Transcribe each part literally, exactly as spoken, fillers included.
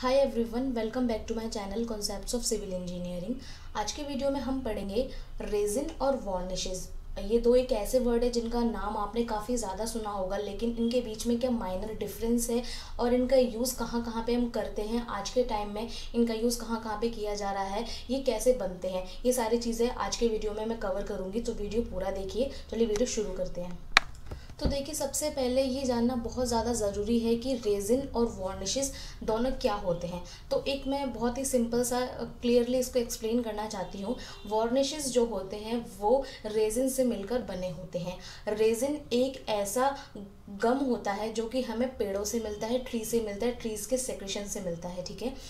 Hi everyone, welcome back to my channel concepts of civil engineering. आज के video में हम पढ़ेंगे रेजिन और वार्निशेस। ये दो एक ऐसे वर्ड है जिनका नाम आपने काफ़ी ज़्यादा सुना होगा, लेकिन इनके बीच में क्या माइनर डिफरेंस है और इनका यूज़ कहाँ कहाँ पे हम करते हैं, आज के टाइम में इनका यूज़ कहाँ कहाँ पे किया जा रहा है, ये कैसे बनते हैं, ये सारी चीज़ें आज के वीडियो में मैं कवर करूँगी। तो वीडियो पूरा देखिए। चलिए वीडियो शुरू करते हैं। तो देखिए, सबसे पहले ये जानना बहुत ज़्यादा ज़रूरी है कि रेजिन और वार्निशेस दोनों क्या होते हैं। तो एक मैं बहुत ही सिंपल सा क्लियरली इसको एक्सप्लेन करना चाहती हूँ। वार्निशेस जो होते हैं वो रेजिन से मिलकर बने होते हैं। रेजिन एक ऐसा गम होता है जो कि हमें पेड़ों से मिलता है, ट्री से मिलता है, ट्रीज के सेक्रेशन से मिलता है। ठीक है,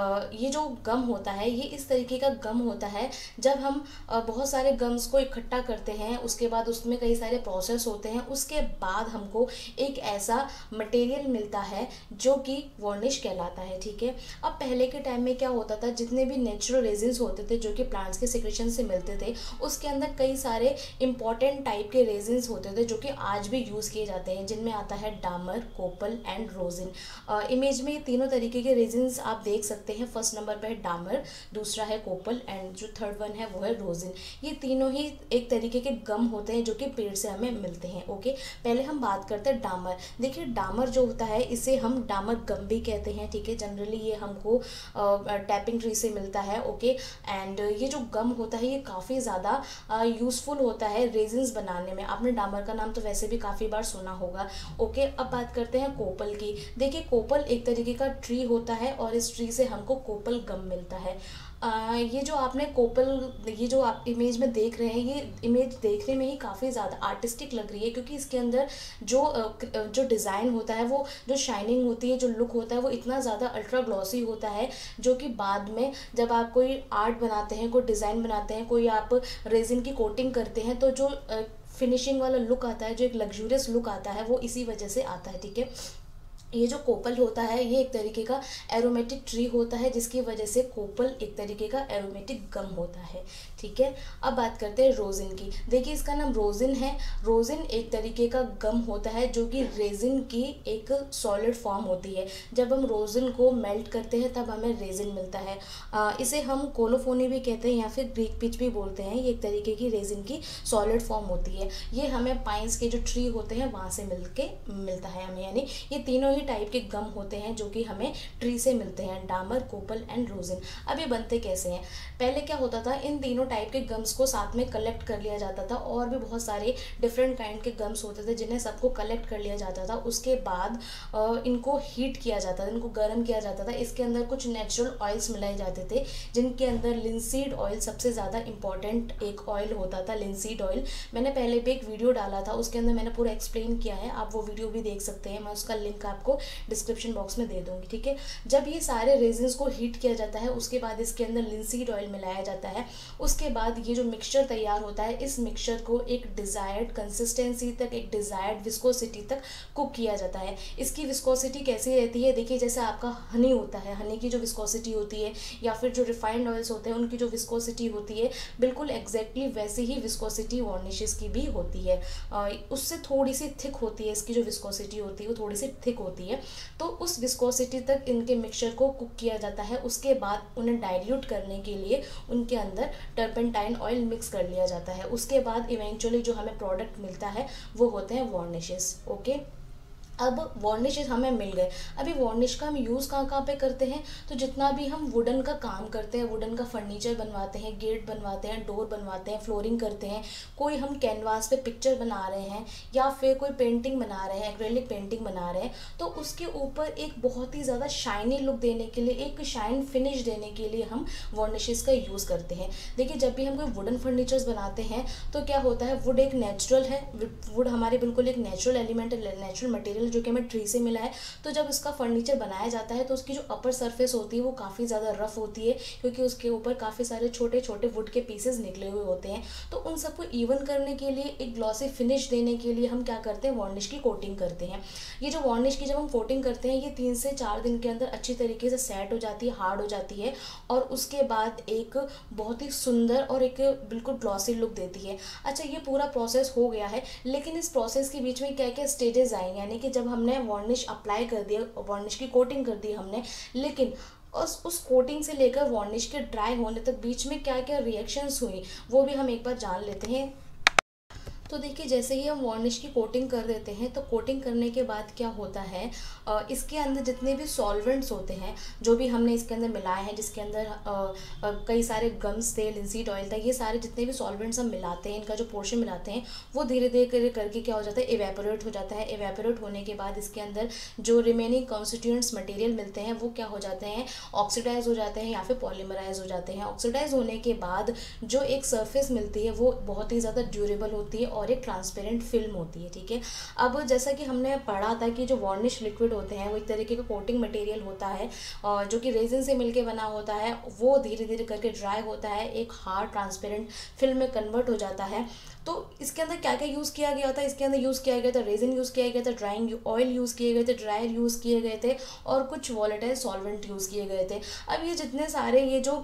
ये जो गम होता है ये इस तरीके का गम होता है जब हम आ, बहुत सारे गम्स को इकट्ठा करते हैं, उसके बाद उसमें कई सारे प्रोसेस होते हैं, उसके बाद हमको एक ऐसा मटेरियल मिलता है जो कि वार्निश कहलाता है। ठीक है, अब पहले के टाइम में क्या होता था, जितने भी नेचुरल रेजिन्स होते थे जो कि प्लांट्स के सेक्रेशन से मिलते थे, उसके अंदर कई सारे इंपॉर्टेंट टाइप के रेजिन्स होते थे जो कि आज भी यूज़ किए जाते हैं, जिनमें आता है डामर, कोपल एंड रोजिन। इमेज में ये तीनों तरीके के रेजिन्स आप देख सकते हैं। फर्स्ट नंबर पे है डामर, दूसरा है कोपल एंड जो थर्ड वन है वो है रोजिन। ये तीनों ही एक तरीके के गम होते हैं जो कि पेड़ से हमें मिलते हैं। ओके, पहले हम बात करते हैं डामर। देखिए, डामर जो होता है इसे हम डामर गम भी कहते हैं। ठीक है, जनरली ये हमको टैपिंग ट्री से मिलता है। ओके, एंड ये जो गम होता है ये काफ़ी ज़्यादा यूज़फुल होता है रेजिन्स बनाने में। आपने डामर का नाम तो वैसे भी काफ़ी बार सुना होगा। ओके, अब बात करते हैं कोपल की। देखिए, कोपल एक तरीके का ट्री होता है और इस ट्री से हमको कोपल गम मिलता है। आ, ये जो आपने कोपल, ये जो आप इमेज में देख रहे हैं, ये इमेज देखने में ही काफ़ी ज़्यादा आर्टिस्टिक लग रही है, क्योंकि इसके अंदर जो जो डिज़ाइन होता है, वो जो शाइनिंग होती है, जो लुक होता है, वो इतना ज़्यादा अल्ट्रा ग्लॉसी होता है, जो कि बाद में जब आप कोई आर्ट बनाते हैं, कोई डिज़ाइन बनाते हैं, कोई आप रेजिन की कोटिंग करते हैं, तो जो फिनिशिंग वाला लुक आता है, जो एक लग्जूरियस लुक आता है, वो इसी वजह से आता है। ठीक है, ये जो कोपल होता है ये एक तरीके का एरोमेटिक ट्री होता है, जिसकी वजह से कोपल एक तरीके का एरोमेटिक गम होता है। ठीक है, अब बात करते हैं रोजिन की। देखिए, इसका नाम रोजिन है। रोजिन एक तरीके का गम होता है जो कि रेजिन की एक सॉलिड फॉर्म होती है। जब हम रोजिन को मेल्ट करते हैं तब हमें रेजिन मिलता है। आ, इसे हम कोलोफोनी भी कहते हैं या फिर ग्रीक पिच भी बोलते हैं। ये एक तरीके की रेजिन की सॉलिड फॉर्म होती है। ये हमें पाइन्स के जो ट्री होते हैं वहाँ से मिल के मिलता है हमें, यानी ये तीनों टाइप के गम होते हैं जो कि हमें ट्री से मिलते हैं, डामर, कोपल एंड रोजिन। अब ये बनते कैसे हैं? पहले क्या होता था, इन तीनों टाइप के गम्स को साथ में कलेक्ट कर लिया जाता था, और भी बहुत सारे डिफरेंट काइंड के गम्स होते थे जिन्हें सबको कलेक्ट कर लिया जाता था। उसके बाद इनको हीट किया जाता था, इनको गर्म किया जाता था। इसके अंदर कुछ नेचुरल ऑयल्स मिलाए जाते थे, जिनके अंदर लिंसीड ऑयल सबसे ज़्यादा इंपॉर्टेंट एक ऑयल होता था। लिंसीड ऑयल मैंने पहले भी एक वीडियो डाला था, उसके अंदर मैंने पूरा एक्सप्लेन किया है, आप वो वीडियो भी देख सकते हैं। मैं उसका लिंक आपको डिस्क्रिप्शन बॉक्स में दे दूंगी। ठीक है, जब ये सारे रेजिन्स को हीट किया जाता है, उसके बाद इसके अंदर लिंसीड ऑयल मिलाया जाता है। उसके बाद ये जो मिक्सचर तैयार होता है, इस मिक्सचर को एक डिजायर्ड कंसिस्टेंसी तक, एक डिजायर्ड विस्कोसिटी तक कुक किया जाता है। इसकी विस्कोसिटी कैसी रहती है? देखिए, जैसे आपका हनी होता है, हनी की जो विस्कोसिटी होती है, या फिर जो रिफाइंड ऑयल्स होते हैं उनकी जो विस्कोसिटी होती है, बिल्कुल एग्जैक्टली वैसे ही विस्कोसिटी वार्निशेस की भी होती है। उससे थोड़ी सी थिक होती है, इसकी जो विस्कोसिटी होती है वो थोड़ी सी थिक होती है। तो उस विस्कोसिटी तक इनके मिक्सचर को कुक किया जाता है। उसके बाद उन्हें डाइल्यूट करने के लिए उनके अंदर टर्पेंटाइन ऑयल मिक्स कर लिया जाता है। उसके बाद इवेंचुअली जो हमें प्रोडक्ट मिलता है वो होते हैं वार्निशेस। ओके, अब वार्निशेस हमें मिल गए। अभी वार्निश का हम यूज़ कहाँ कहाँ पे करते हैं? तो जितना भी हम वुडन का काम करते हैं, वुडन का फर्नीचर बनवाते हैं, गेट बनवाते हैं, डोर बनवाते हैं, फ्लोरिंग करते हैं, कोई हम कैनवास पे पिक्चर बना रहे हैं, या फिर कोई पेंटिंग बना रहे हैं, एक्रेलिक पेंटिंग बना रहे हैं, तो उसके ऊपर एक बहुत ही ज़्यादा शाइनी लुक देने के लिए, एक शाइन फिनिश देने के लिए हम वार्निशेस का यूज़ करते हैं। देखिए, जब भी हम कोई वुडन फर्नीचर्स बनाते हैं तो क्या होता है, वुड एक नेचुरल है, वुड हमारे बिल्कुल एक नेचुरल एलिमेंट है, नेचुरल मटेरियल जो कि हमें ट्री से मिला है। तो जब इसका फर्नीचर बनाया जाता है तो उसकी जो अपर सरफेस होती है वो काफ़ी ज़्यादा रफ होती है, क्योंकि उसके ऊपर काफ़ी सारे छोटे छोटे वुड के पीसेस निकले हुए होते हैं। तो उन सबको इवन करने के लिए, एक ग्लॉसी फिनिश देने के लिए हम क्या करते हैं, वार्निश की कोटिंग करते हैं। ये जो वार्निश की जब हम कोटिंग करते हैं, ये तीन से चार दिन के अंदर अच्छी तरीके से सेट हो जाती है, हार्ड हो जाती है, और उसके बाद एक बहुत ही सुंदर और एक बिल्कुल ग्लॉसी लुक देती है। अच्छा, ये पूरा प्रोसेस हो गया है, लेकिन इस प्रोसेस के बीच में क्या क्या स्टेजेस आए, यानी कि जब हमने वार्निश अप्लाई कर दिया, वार्निश की कोटिंग कर दी हमने, लेकिन उस उस कोटिंग से लेकर वार्निश के ड्राई होने तक बीच में क्या क्या रिएक्शंस हुई वो भी हम एक बार जान लेते हैं। तो देखिए, जैसे ही हम वार्निश की कोटिंग कर देते हैं तो कोटिंग करने के बाद क्या होता है, इसके अंदर जितने भी सॉल्वेंट्स होते हैं जो भी हमने इसके अंदर मिलाए हैं, जिसके अंदर कई सारे गम्स थे, लिंसीड ऑयल था, ये सारे जितने भी सॉल्वेंट्स हम मिलाते हैं, इनका जो पोर्शन मिलाते हैं वो धीरे धीरे करके क्या हो जाता है, इवेपोरेट हो जाता है। इवेपोरेट होने के बाद इसके अंदर जो रिमेनिंग कॉन्स्टिट्यूएंट्स मटेरियल मिलते हैं वो क्या हो जाते हैं, ऑक्सीडाइज हो जाते हैं या फिर पॉलीमराइज हो जाते हैं। ऑक्सीडाइज होने के बाद जो एक सरफेस मिलती है वो बहुत ही ज़्यादा ड्यूरेबल होती है और एक ट्रांसपेरेंट फिल्म होती है। ठीक है, अब जैसा कि हमने पढ़ा था कि जो वार्निश लिक्विड होते हैं वो एक तरीके का कोटिंग मटेरियल होता है और जो कि रेजिन से मिलके बना होता है, वो धीरे धीरे करके ड्राई होता है, एक हार्ड ट्रांसपेरेंट फिल्म में कन्वर्ट हो जाता है। तो इसके अंदर क्या क्या यूज़ किया गया था, इसके अंदर यूज़ किया गया था रेजिन यूज़ किया गया था, ड्राइंग ऑयल यूज़ किए गए थे, ड्रायर यूज़ किए गए थे और कुछ वॉलेटाइल सॉल्वेंट यूज़ किए गए थे। अब ये जितने सारे ये जो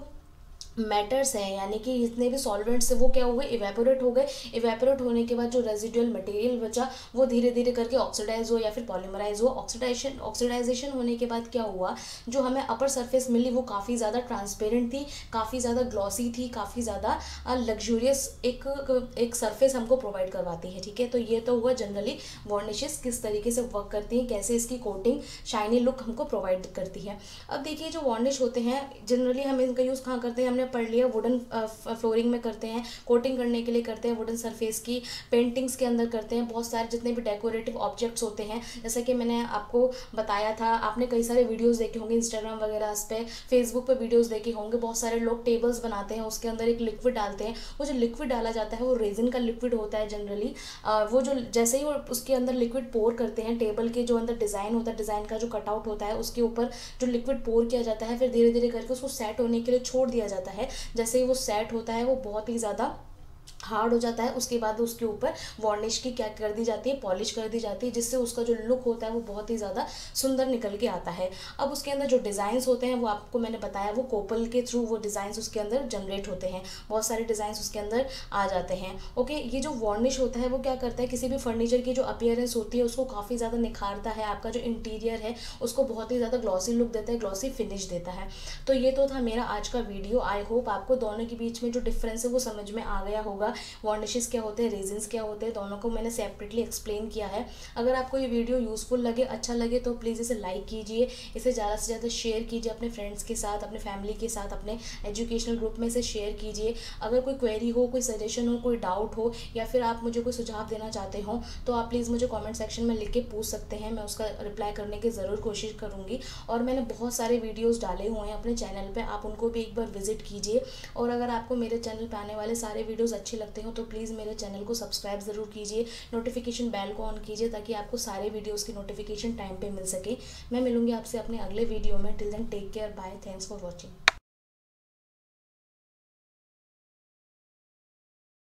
मैटर्स हैं, यानी कि जितने भी सॉल्वेंट्स हैं वो क्या हुए, इवेपोरेट हो गए। इवेपोरेट होने के बाद जो रेजिडुअल मटेरियल बचा वो धीरे धीरे करके ऑक्सीडाइज हुआ या फिर पॉलीमराइज हुआ। ऑक्सीडाइजेशन ऑक्सीडाइजेशन होने के बाद क्या हुआ, जो हमें अपर सरफेस मिली वो काफ़ी ज़्यादा ट्रांसपेरेंट थी, काफ़ी ज़्यादा ग्लॉसी थी, काफ़ी ज़्यादा लग्जूरियस एक एक सरफेस हमको प्रोवाइड करवाती है। ठीक है, तो ये तो हुआ जनरली वार्निशेस किस तरीके से वर्क करती हैं, कैसे इसकी कोटिंग शाइनी लुक हमको प्रोवाइड करती है। अब देखिए, जो वार्निश होते हैं जनरली हम इनका यूज़ कहाँ करते हैं, हमने पढ़ लिया वुडन फ्लोरिंग में करते हैं, कोटिंग करने के लिए करते हैं, वुडन सरफेस की पेंटिंग्स के अंदर करते हैं, बहुत सारे जितने भी डेकोरेटिव ऑब्जेक्ट्स होते हैं, जैसे कि मैंने आपको बताया था, आपने कई सारे वीडियोस देखे होंगे इंस्टाग्राम वगैरह पे, फेसबुक पे वीडियोस देखे होंगे, बहुत सारे लोग टेबल्स बनाते हैं, उसके अंदर एक लिक्विड डालते हैं, वो जो लिक्विड डाला जाता है वो रेजिन का लिक्विड होता है जनरली। वो जो जैसे ही वो उसके अंदर लिक्विड पोर करते हैं, टेबल के जो अंदर डिज़ाइन होता है, डिज़ाइन का जो कटआउट होता है उसके ऊपर जो लिक्विड पोर किया जाता है, फिर धीरे धीरे करके उसको सेट होने के लिए छोड़ दिया जाता है। जैसे ही वो सेट होता है वो बहुत ही ज़्यादा हार्ड हो जाता है, उसके बाद उसके ऊपर वार्निश की क्या कर दी जाती है, पॉलिश कर दी जाती है, जिससे उसका जो लुक होता है वो बहुत ही ज़्यादा सुंदर निकल के आता है। अब उसके अंदर जो डिज़ाइंस होते हैं वो आपको मैंने बताया, वो कोपल के थ्रू वो डिज़ाइंस उसके अंदर जनरेट होते हैं, बहुत सारे डिज़ाइंस उसके अंदर आ जाते हैं। ओके, ये जो वार्निश होता है वो क्या करता है, किसी भी फर्नीचर की जो अपीयरेंस होती है उसको काफ़ी ज़्यादा निखारता है, आपका जो इंटीरियर है उसको बहुत ही ज़्यादा ग्लॉसी लुक देता है, ग्लॉसी फिनिश देता है। तो ये तो था मेरा आज का वीडियो। आई होप आपको दोनों के बीच में जो डिफरेंस है वो समझ में आ गया होगा, वार्निशेस क्या होते हैं, रेजिन्स क्या होते हैं, दोनों को मैंने सेपरेटली एक्सप्लेन किया है। अगर आपको ये वीडियो यूज़फुल लगे, अच्छा लगे तो प्लीज़ इसे लाइक कीजिए, इसे ज़्यादा से ज़्यादा शेयर कीजिए अपने फ्रेंड्स के साथ, अपने फैमिली के साथ, अपने एजुकेशनल ग्रुप में इसे शेयर कीजिए। अगर कोई क्वेरी हो, कोई सजेशन हो, कोई डाउट हो या फिर आप मुझे कोई सुझाव देना चाहते हो तो आप प्लीज़ मुझे कॉमेंट सेक्शन में लिख के पूछ सकते हैं, मैं उसका रिप्लाई करने की ज़रूर कोशिश करूँगी। और मैंने बहुत सारे वीडियोज़ डाले हुए हैं अपने चैनल पर, आप उनको भी एक बार विजिट कीजिए। और अगर आपको मेरे चैनल पर आने वाले सारे वीडियोज़ अच्छे लगते हो तो प्लीज़ मेरे चैनल को सब्सक्राइब ज़रूर कीजिए, नोटिफिकेशन बेल को ऑन कीजिए ताकि आपको सारे वीडियोस की नोटिफिकेशन टाइम पे मिल सके। मैं मिलूंगी आपसे अपने अगले वीडियो में। Till then take care, bye, thanks for watching.